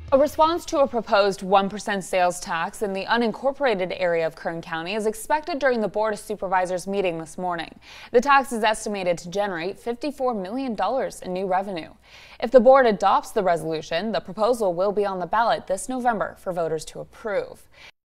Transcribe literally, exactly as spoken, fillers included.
A response to a proposed one percent sales tax in the unincorporated area of Kern County is expected during the Board of Supervisors meeting this morning. The tax is estimated to generate fifty-four million dollars in new revenue. If the board adopts the resolution, the proposal will be on the ballot this November for voters to approve.